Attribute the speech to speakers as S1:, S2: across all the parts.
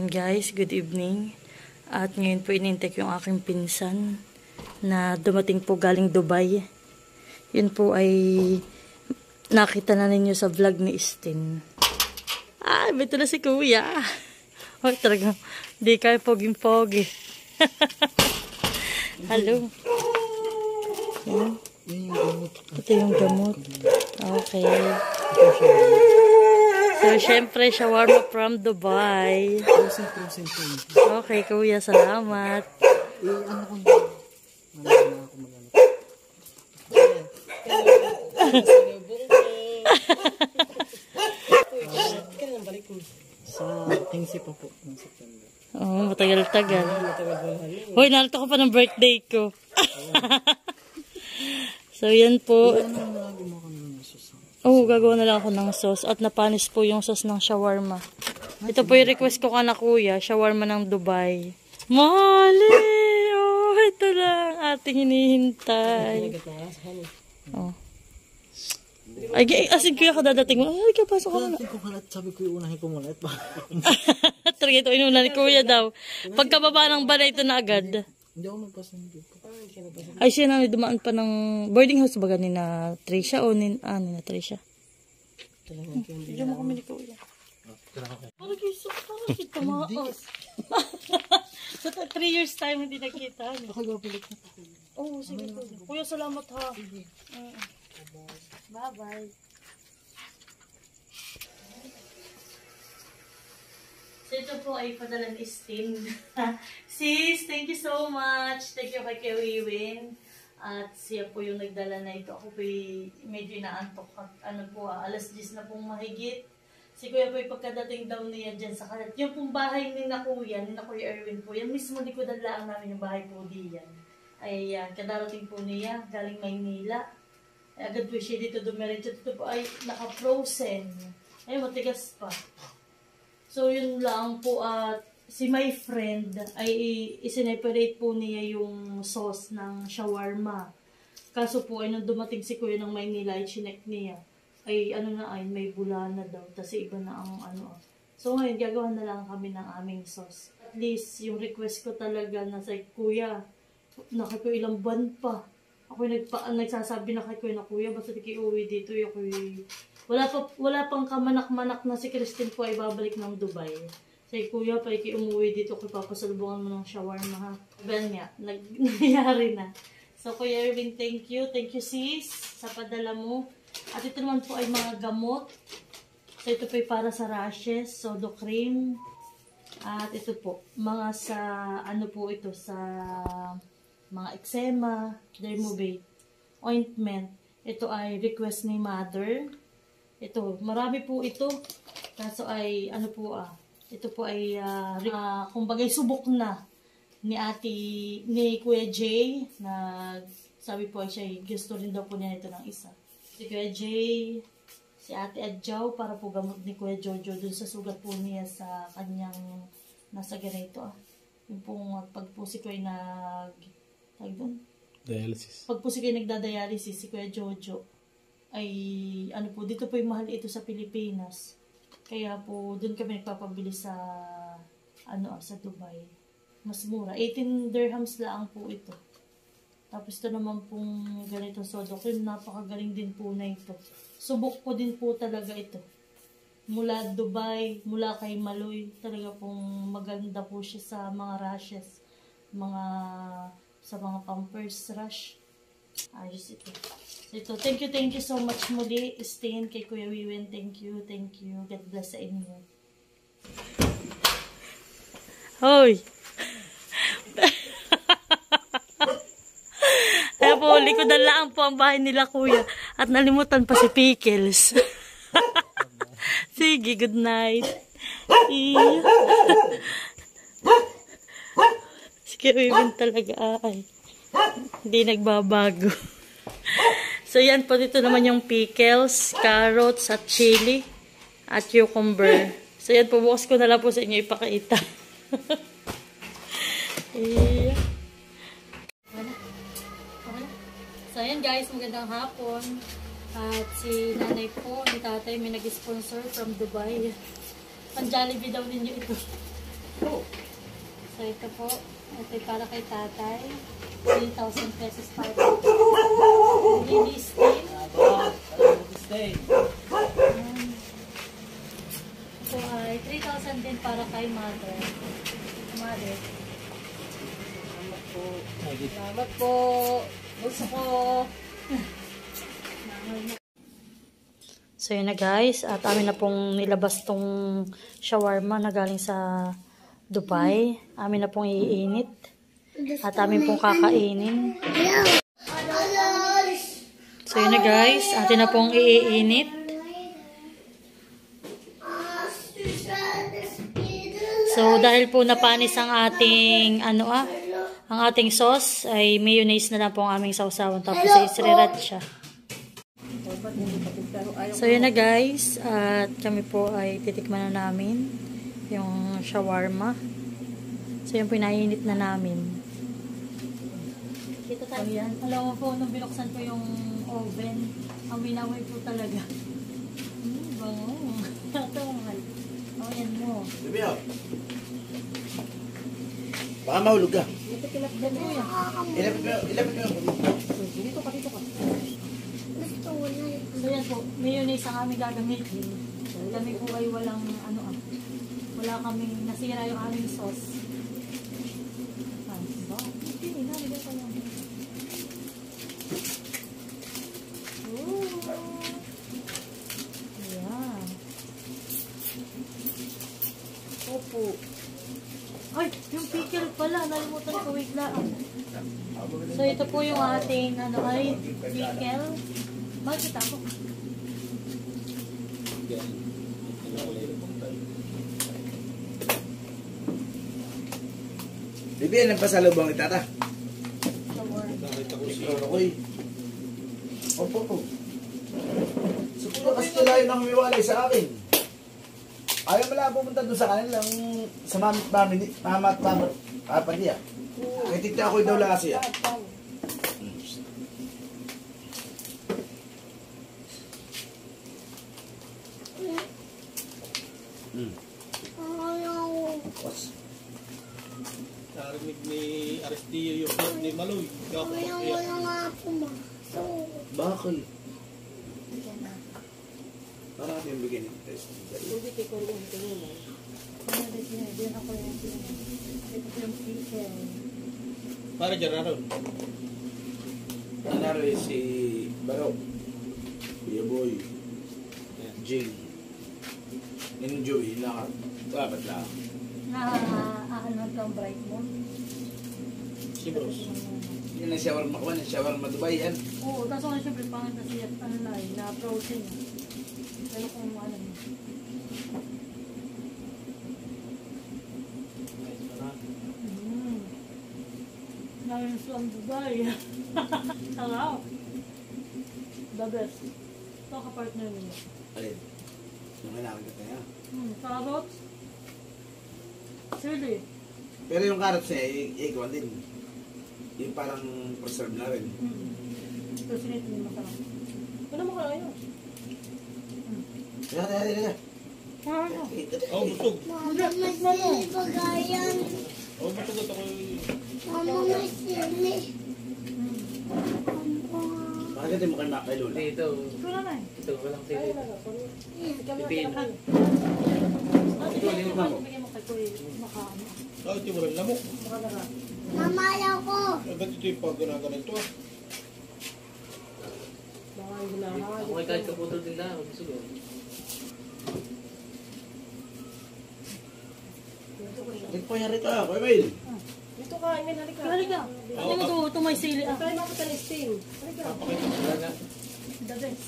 S1: Ayan guys, good evening. At ngayon po inintake yung aking pinsan na dumating po galing Dubai. Yun po ay nakita na ninyo sa vlog ni Stin. Ah, ito na si Kuya. Oh, talagang di kayo poging-pogi. Hello. Yan. Ito yung gamot. Okay. So, syempre, shawarma from Dubai. Okay, Kuya, salamat.
S2: Sa tingsi pa po ng September.
S1: Oo, matagal-tagal. Hoy, narito ko pa ng birthday ko. So, yan po. Oo, gagawa na lang ako ng sauce. At napanis po yung sauce ng shawarma. Ito po yung request ko kana Kuya, shawarma ng Dubai. Mali! Oh, ito lang ating hinihintay. Oh. Ay, asin Kuya ka dadating mo. Ay, kapasok ka na.
S2: Sabi ko yung unahin ko muna.
S1: Talaga ito, inuna ni Kuya daw. Pagkababa ng balay ito na agad.
S2: Hindi ako magpasan dito.
S1: Ay, siya na dumaan pa ng boarding house ba ni na Tricia o ni na Tricia? Hindi mo kami ni Kuya. Parang kita maos. So, 3 years time hindi nakita.
S2: Nakagabalik na ako.
S1: Oo, sige Kuya. Kuya, salamat ha. Bye-bye. So, ito po ay padala ni Stin. Sis, thank you so much. Thank you kay Kewiwin. At siya po yung nagdala na ito. Ako po medyo inaantok. Ano po, alas 10 na pong mahigit. Si Kuya po pagkadating daw niya dyan sa kalat. Yung pong bahay ni na Kuya Erwin po. Yan mismo likodan lang namin yung bahay po diyan. Ay, kadarating po niya. Galing Maynila. Ay, agad po siya dito dumiretso. Ito po ay naka-frozen. Ay, matigas pa. So, yun lang po at si my friend ay isineparate po niya yung sauce ng shawarma. Kaso po ay nung dumating si Kuya ng Maynila ay chinek niya. Ay ano na ay may bula na daw. Kasi iba na ang ano. So ngayon gagawa na lang kami ng aming sauce. At least yung request ko talaga na sa Kuya, nakiko ilang buwan pa. Ako nagsasabi na kay Kuya na Kuya, basta di kayo uwi dito. Wala pang kamanak-manak na si Christine po ay babalik ng Dubai. Say, Kuya, pa umuwi dito kung papasalubungan mo ng shawarma ha. Well nga, nangyari na. So, Kuya Erwin, thank you. Thank you, sis, sa padala mo. At ito naman po ay mga gamot. So, ito po ay para sa rashes, sodo cream. At ito po, mga sa, ano po ito, sa mga eczema, dermovate, ointment. Ito ay request ni Mother. Ito, marami po ito. Kaso ay, ano po ito po ay, kumbagay subok na ni Kuya Jay, na sabi po ay siya, gusto rin daw po niya ito ng isa. Si Kuya Jay, si Ate Adjaw, para po gamot ni Kuya Jojo dun sa sugat po niya sa kanyang nasa ganito. Yung pong pag po si Kuya
S2: Dialysis.
S1: Pag po si Kuya nagda-dialysis, si Kuya Jojo, ay ano po, dito po yung mahal ito sa Pilipinas. Kaya po, dun kami nagpapabili sa, sa Dubai. Mas mura. 18 dirhams lang po ito. Tapos ito naman pong ganitong sodo cream. Napakagaling din po na ito. Subok ko din po talaga ito. Mula Dubai, mula kay Maloy. Talaga pong maganda po siya sa mga rashes. Sa mga pampers rash. Ayos ito. So, thank you so much muli. Stin kay Kuya Wiwin. Thank you. God bless sa inyo. Hoy! Kaya po, likodan lang po ang bahay nila Kuya. At nalimutan pa si Pickles. Sige, good night. Si Kuya Wiwin talaga ay hindi nagbabago. So, yan po dito naman yung pickles, carrots, at chili, at cucumber. So, yan po. Bukas ko na lang po sa inyo ipakita. Yeah. So, yan guys. Magandang hapon. At si nanay po, ni tatay, may nag-sponsor from Dubai. Pang Jollibee daw ninyo ito. So ito po, ito ay para kay tatay. 3,000 pesos para mini steam. Ito ay 3,000 din para kay mother. Mother. Salamat po. Gusto ko. So yun na guys, at amin na pong nilabas tong shawarma na galing sa Dubai. Amin na pong iinit. At amin pong kakainin. So yun na guys, atin na pong iinit. So dahil po napanis ang ating ang ating sauce, ay mayonnaise na lang po ang aming sausawan. Tapos ay sriracha. So yun na guys, at kami po ay titikman na namin yung shawarma. So yun po inainit na namin. Kita tayo yan. Alam mo po, nung binuksan ko yung oven, ang binamoy po talaga. Bango. Tatangal. O yan mo.
S3: Bibiyo. Baka mahulog ka.
S1: Ito kilapdan mo yan.
S3: Ilapit mo.
S1: Dito ka. So yan po, mayonnaise ang aming gagamitin. Kami po ay walang wala kaming nasira yung aming sauce. Ba? Hindi, nalagay ko lang. Ayan. Opo. Ay, yung pickle pala. Nalimutan ko, wait lang. So ito po yung ating pickle. Makikita ko.
S3: Bibi, yan ang pasalubong ni Tata.
S4: Nakita ko siya.
S3: Ikaw, ako'y. Opo. Siguro kasi nila yun ang humiwalay sa akin. Ayaw mo lang pumunta doon sa kanilang sa mama at papa niya. Kaya tita ako'y daw lang siya.
S4: Narinig ni Aristillo yung plot ni Maloy.
S3: Bakit? Para natin yung bigyan ng test.
S4: Para dyan naroon.
S3: Nanaro si Barok, Kuya Boy, Jing, yung Joey, dapat lang.
S1: Ano kang bright mo?
S4: Si Bros.
S3: Yan ang shawarma ko, ang shawarma Dubai yan.
S1: Oo, tapos nga siyempre pangit na siya, na protein. Pero kung ano mo. Ngayon sa Dubai. Hello. The best. Ito ka-partner niyo.
S3: Alin? Yung kailangan ka kaya.
S1: Carrots. Chili.
S3: Pero yung carrots niya, ikaw din. Yung parang preserve na rin.
S1: Ito sinit mo masarap. Ano mo kaya yun?
S3: Kaya.
S1: Ano?
S4: Oh, busog.
S5: Mama, may pagayan.
S4: Oh, busog at ako.
S5: Mama, may sili.
S3: Bakit mo kayo kay Lola?
S2: Dito.
S1: Ito na na eh.
S2: Ito, walang sili.
S1: Pipin. Bigyan mo kay Kuya. Makaano.
S4: Oh, ito walang lamok.
S1: Makadarap.
S5: Mama, ayaw ko.
S4: Eh, ba't ito yung pag-ganito ah?
S1: Baka yung gulaha.
S2: Ako ay kahit kaputol din na. Busog oh.
S3: Ito po yan rito, Kuya Will.
S6: Dito ka, Emil, halika.
S1: Halika. Halika ito may sili.
S6: Tayo makatalisting. Halika.
S4: Papakita ko.
S2: Wala nga.
S1: The best.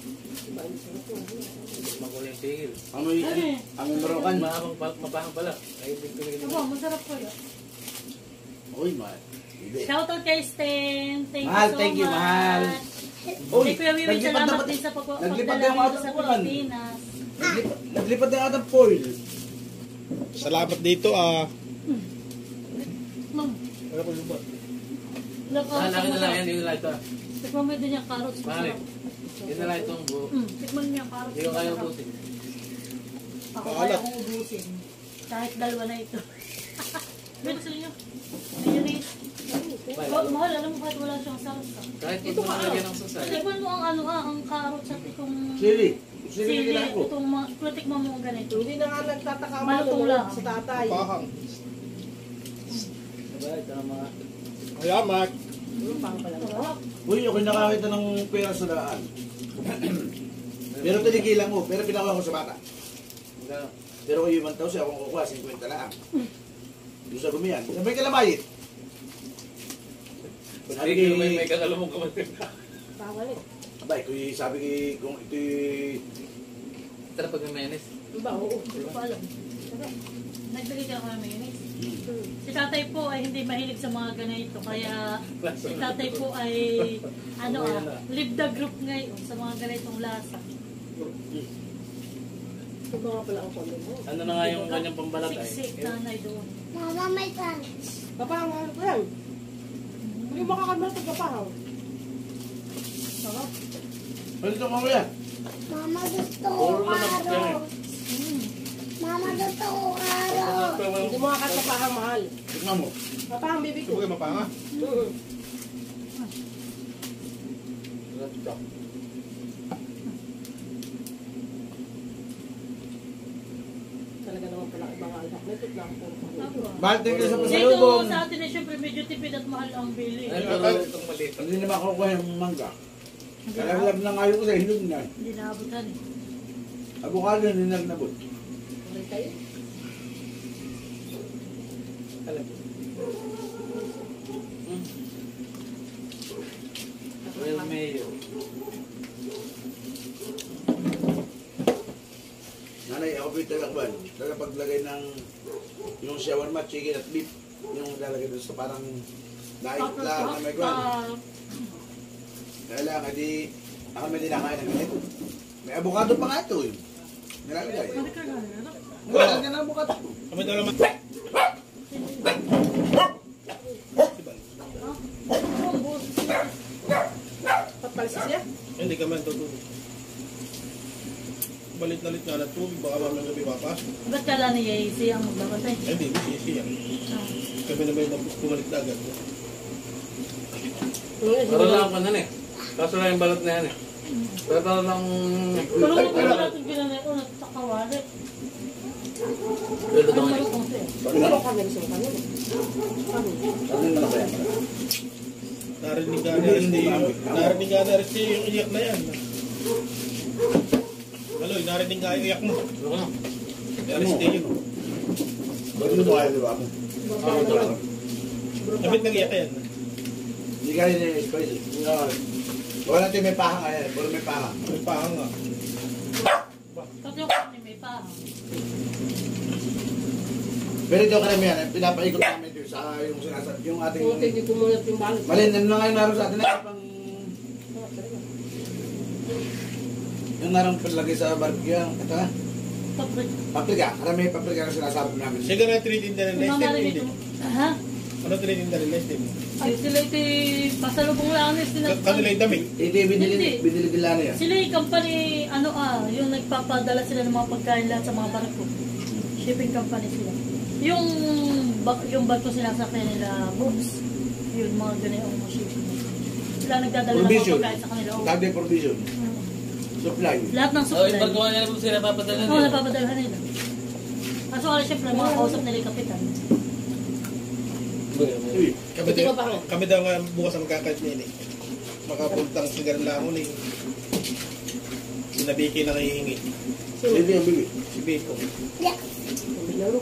S2: Magulo yung tigil.
S3: Ang Marokan.
S2: Mapahang pala. Ay, hindi ko nagiging.
S1: Aba, masarap po yun.
S3: Uy, mahal.
S1: Shoutout kay Sten. Thank
S3: Mahal,
S1: you so
S3: thank you,
S1: much.
S3: mahal.
S1: Uy, Kuya Wiwi, salamat din sa
S3: naglipad
S1: pagdala
S3: na yung
S1: dito
S3: atang
S1: sa
S3: ulan.
S1: Pilipinas.
S3: Naglipad na atang foil.
S4: Salamat dito ah.
S1: Ma'am,
S4: Ano ko lumot?
S1: carrots
S2: Laki na lang
S1: masarap.
S2: yan. Yun na lang ito.
S1: Tikman mo din yung carrots
S2: Mali.
S1: masarap.
S2: Yun na lang itong buo.
S1: Tikman mo yung carrots
S2: Hindi ko kaya
S1: masarap.
S2: ubusin.
S1: Ako kaya kong ubusin. Kahit dalawa na ito. Pwede sa inyo. Mayonnaise. Mahal, alam mo kahit wala siyang salsa.
S2: Kahit ito makalagyan ng sasay.
S1: Tikman mo ang ang carrots at itong
S3: Sili. Sili
S1: sili,
S3: nila ko.
S1: itong tikman mo ang ganito.
S6: Hindi na nga nagtataka
S1: Malutong
S6: malo
S1: lang.
S6: sa tatay.
S4: Pahang.
S2: Diba? Ito ang mga...
S4: Ayamak.
S6: Pang pala.
S3: Uy, ako'y nakakita ng pera sa daan. Pero tinigilan ko, pero pinakuha ko sa bata. Pero kung yung 1,000, akong kukuha, 50 lang. Doon sa gumiyan. Sabay ka lamayit.
S2: Sabi ko may kasalumong kapatid.
S6: Bawal eh.
S3: Abay, sabi ko, kung ito'y...
S2: Tara pag may mayonnaise.
S6: Diba? Oo.
S1: Hindi ko alam. Nagbigay ka ako ng mayonnaise. Si tatay po ay hindi mahilig sa mga ganito. Kaya si tatay po ay leave the group ngayon sa mga ganitong lasa.
S6: Ito nga pala ang pamilya mo.
S2: Ano na nga yung kanyang pambalat ay?
S1: Siksik nanay doon.
S5: Mama, may lunch.
S6: Papahang ano ko yan? Hindi makakamala ito papahang.
S1: Sarap.
S3: Ano ito mga yan?
S5: Mama, gusto ko carrots. Mama, gusto ko carrots.
S6: Hindi mo kakat papahang mahal.
S3: Tignan mo.
S6: Papahang bibi
S4: Ito
S6: ko.
S4: kayo mapanga.
S6: Talaga naman pala ibang alak. Nito na ako.
S3: Mahal din kayo sa
S1: Dito
S3: pasalubong.
S1: sa atin ay syempre medyo tipid at mahal ang bili.
S2: Ay, pero itong maliit.
S3: Hindi naman ako kuha yung mangga. Kaya alam na ngayon ko sa hinog na.
S1: Hindi naabutan eh.
S3: Avocado na ninagnabot.
S6: Rin kayo.
S2: Alam mo. Well, mayo.
S3: Nanay, ako po yung talakban. Paglagay ng yung shawarma, chicken at beef. Yung lalagay doon sa parang daig lang na may kwan. Kaya lang, hindi ako may dinakain ng ganito. May avocado pa nga ito eh. Nilalagay. Wala ka na avocado.
S4: Kami daw naman.
S6: Patpalisa siya.
S4: Hindi ka man tutulog. Balit-nalit nga na tubig. Baka mamang gabi papas.
S1: Ba't kala ni Yacy ang magbabantay?
S4: Ay, hindi. Siya. Kami na may bumalik na agad.
S2: Para lang ako nan eh. Kaso lang yung balot na yan eh. Pero para lang...
S1: Pero kung wala natin ginanay ko, nagtakawali.
S2: Lalo
S1: Ang
S2: daw
S1: malutong siya.
S6: Ano kami gusto mo kanina?
S3: Ano na ba yan?
S4: Narinig nga na RSTU yung iyak na yan. Aloy, narinig nga yung iyak mo.
S2: Ano ka na?
S4: RSTU.
S3: Ba't mo kaya di ba ako?
S2: Ah, ito lang.
S4: Kapit nag-iyak yan.
S3: Hindi kaya niya yung spicy. Wala natin may pahang ayan. Puro may pahang.
S4: May pahang nga.
S1: Kasi yung kanya may pahang.
S3: Pero ito karamihan, pinapaikot namin ito sa yung sinasabi, yung ating...
S6: Kung hindi kumunat yung balot.
S3: Malin, ano na ngayon naroon sa atin na pang... Yung naroon paglagay sa barbecue, ito na.
S1: Tapos,
S3: Paprika, karamihan paprika na sinasabi namin.
S4: Siya ka na tinitinda ng next time
S1: mamarinig
S4: hindi.
S1: mo. Ha?
S4: Ano tinitinda ng next time?
S1: Ay, sila ito pasalubong lang nila
S4: Kanila yung damit.
S3: Hindi, binili nila na yan.
S1: Sila yung company, yung nagpapadala sila ng mga pagkain lahat sa mga barko. Shipping company sila. Yung barko sinasakyan nila, boobs. Yun, mga ganyan mga shipping. Sila nagdadala ng mga
S3: Provision.
S1: pagkain sa kanila.
S3: Tag de provision. Supply.
S1: Lahat ng
S2: Oh,
S1: supply.
S2: yung paggawa nila po sila papadala
S1: Oo, napapadala nila. Kaso kaya syempre, mga kausap nila yung kapitan.
S3: Uy,
S4: Kami daw nga bukas ang magkakait niya eh. Makapuntang sigaran lang ako eh. Sinabiki na nahihingi.
S3: hindi ang bili.
S4: Si Biko.
S5: Yeah.
S6: Laro.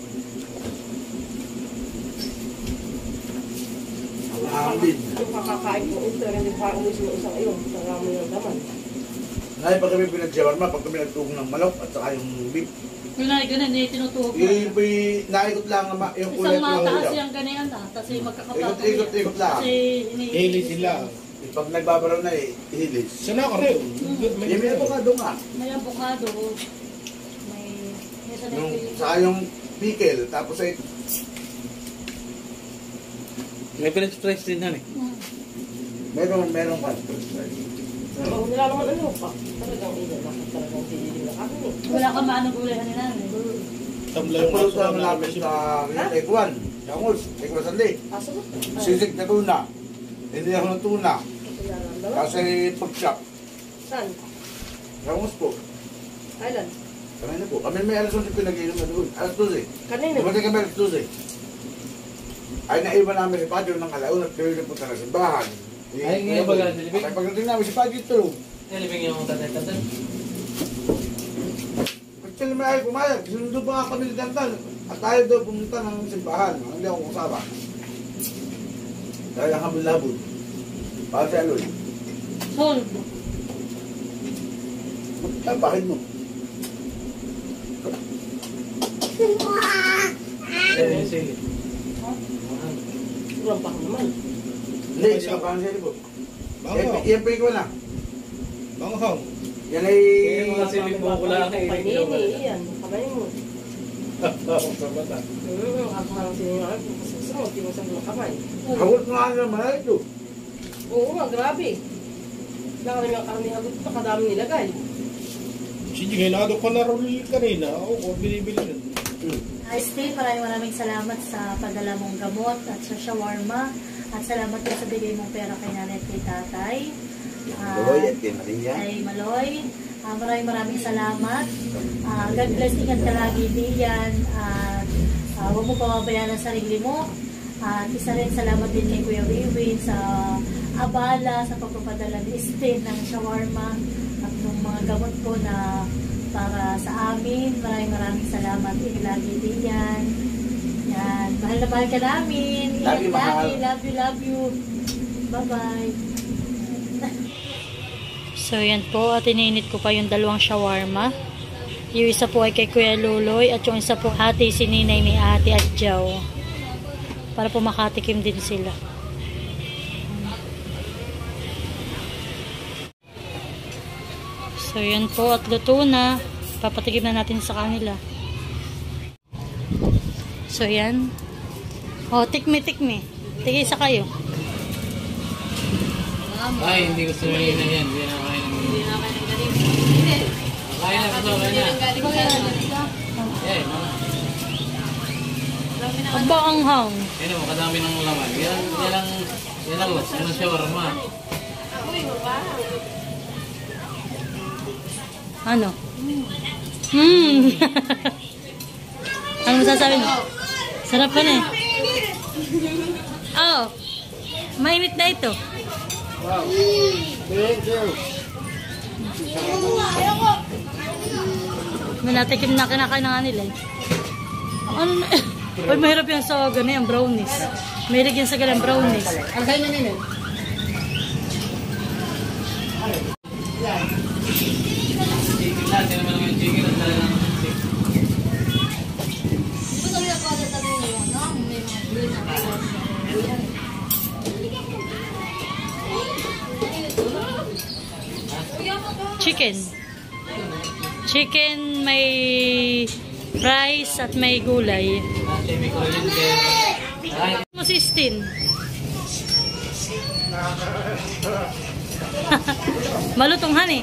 S3: Ang din.
S6: Yung kakakain mo ito, hindi pa umis mo isang iyon. Sarami yung daman.
S3: Ngayon pag kami pinag-shawarma, pag kami nagtugong ng manok at saka yung beef,
S1: Yung na ganun, tinutuhog
S3: yung naikot lang yung kulay
S1: isang
S3: ng
S1: mataas
S3: ulam.
S1: yung ganyan tapos magkakapatid.
S3: Ikot lang.
S1: Kasi
S4: Hili sila.
S3: Pag nagbabaraw na ihilis.
S4: Siya na ako rin.
S3: Yung may avocado nga.
S1: may avocado, may
S3: Yung, saka yung pickle, tapos ay
S2: May pinag-stress din yan eh.
S3: meron pa.
S6: Kung nila naman ano pa, talagang ina, talagang sinili na kami eh.
S1: Wala ka maanong gulay kanina.
S4: Tamla yung
S3: Pagpulutan
S4: aso
S3: namin
S4: namin
S3: sa Rinatec 1. Yangos, ikaw sandi.
S6: Aso mo?
S3: Sisig na tuna. Hindi ako ng tuna.
S6: Dalawa.
S3: Kasi pag-shop.
S6: Saan?
S3: Yangos po.
S6: Kailan?
S3: Kanina po. Kami may alas 11 pinag-inom na doon. Alas 12.
S6: Kanina?
S3: Dumating kami alas 12. Ay naiwan namin si Padre ng alaun at kayo na punta na simbahan.
S2: Ay, ngayon ba ganun, Dilibing?
S3: Ay pagdating namin si Padre tulog.
S2: Nilibing yung tatay-tatay.
S3: Pagkali mo ay pumayag, sinundo pa nga kami ni Dantan. At tayo daw pumunta ng simbahan. Hindi ako kusama. Dahil ang habol-habol. Para si Aloy.
S1: Son.
S3: Ay, bakit mo?
S2: Yan yung sili.
S6: Kulang pa naman.
S3: Hindi, hindi ka pa siya po.
S4: Bango.
S3: Yan pa ikaw na.
S4: Bango.
S3: Yan ay...
S2: Yung mga sili po ko lang eh.
S6: Panini, yan. Kamay mo.
S2: Sa mata.
S6: Ako nga lang siningaan. Susunod, di mo sa mga kamay.
S3: Hawot mo nga naman na ito.
S6: Oo nga, grabe. Kami hagot pa, kadami nilagay.
S4: Sige, hinado ko na roll kanina. Ako, binibili nun.
S1: Steve, maraming salamat sa padala mong gamot at sa shawarma. At salamat din sa bigay mong pera kay nanay at kay tatay.
S3: Maloy at kay Maria.
S1: Kay Maloy. Maraming salamat. God bless, ingat ka lagi diyan. At huwag mo pababayaan ang sarili mo. At isa rin salamat din kay Kuya Wiwin sa abala sa pagpapadala ni Steve ng shawarma at ng mga gamot ko na para sa amin. Maraming salamat. Lagi din yan. Yan. Mahal na mahal ka namin.
S3: Love you, mahal.
S1: Love you. Bye-bye. So, yan po. At ininit ko pa yung dalawang shawarma. Yung isa po ay kay Kuya Luloy at yung isa po ate si Ninay ni Ate Adjaw. Para po makatikim din sila. So, yan po. At luto na. Papatikim na natin sa kanila. So, yan. O, tikmi. Tigisa kayo.
S2: Ay, hindi gusto nyo na yan. Hindi na kain ng ganito. Kaya na, kaso, kaya na. Eh, mama.
S1: Aba, ang hang.
S2: Yan o, makadami ng laman. Yan ang shawarma.
S1: Ano? Ano masasabi mo? Sarap pa na eh. Oh, mainit na ito.
S3: Wow. Thank you.
S1: Manatikim na kinakain na nga nila eh. Ano na? Uy, mahirap yan sa ganyan, brownies. Mahilig yan sa ganyan, brownies.
S6: Ang kayo na nila.
S2: Chicken natin naman yung chicken at talagang chicken.
S1: Chicken may rice at may gulay.
S2: May kuryente. Ay,
S1: Mo si Stin. Malutong han eh.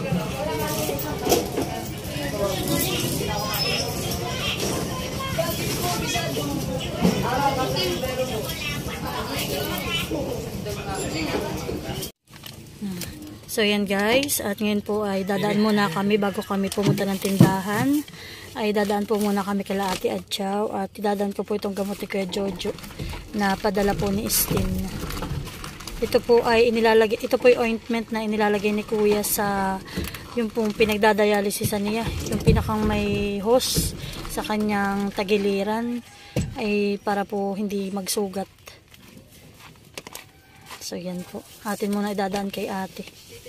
S1: So yan guys, at ngayon po ay dadaan muna kami bago kami pumunta ng tindahan. Ay dadaan po muna kami kila Ate Adjaw at dadaan ko po itong gamot ni Kuya Jojo na padala po ni Stin. Ito po ay inilalagay, ito po yung ointment na inilalagay ni Kuya sa yung pong pinagdadialysis niya, yung pinakang may hose sa kanyang tagiliran ay para po hindi magsugat. So yan po, atin muna idadaan kay ate.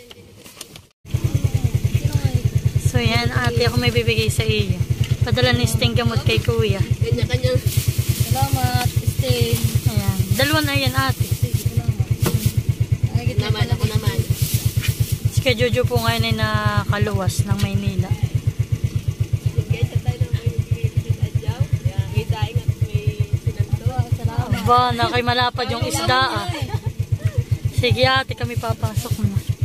S1: So yan ate, ako may bibigay sa iyo. Padala ni Sting gamot kay Kuya.
S6: Kanya-kanyang. Salamat, Sting.
S1: Ayan, dalawa na yan ate.
S6: Naman ako naman.
S1: Si Kuya Jojo po ngayon ay nakaluwas ng Maynila. Aba, na kay malapad yung isda ah. Sige ate, kami papasok na.